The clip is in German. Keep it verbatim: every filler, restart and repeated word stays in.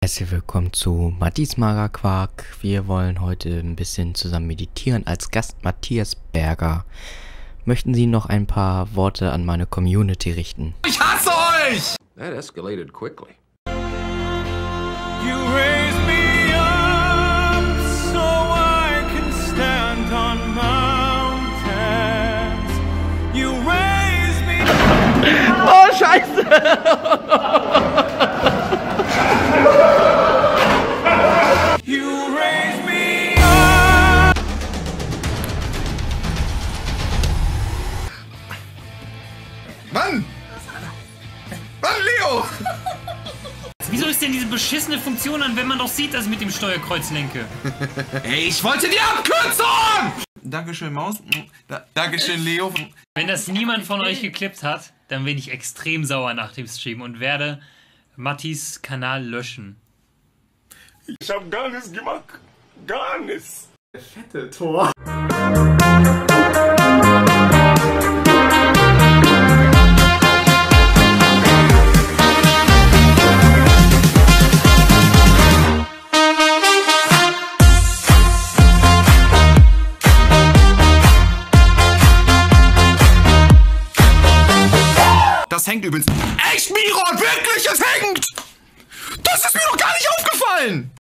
Herzlich willkommen zu Mattis Magerquark. Wir wollen heute ein bisschen zusammen meditieren. Als Gast Matthias Berger. Möchten Sie noch ein paar Worte an meine Community richten? Ich hasse euch! That escalated quickly. You raise me up so I can stand on mountains. You raise me. Oh, Scheiße! You raise me up. Mann! Mann, Leo! Wieso ist denn diese beschissene Funktion an, wenn man doch sieht, dass ich mit dem Steuerkreuz lenke? Ey, ich wollte die Abkürzung! Dankeschön, Maus. Da, Dankeschön, Leo. Wenn das niemand von euch geklippt hat, dann bin ich extrem sauer nach dem Stream und werde Mattis Kanal löschen. Ich hab gar nichts gemacht. Gar nichts. Fette Tor. Das hängt übrigens. Echt, Miron, wirklich, es hängt! Das ist mir doch gar nicht aufgefallen!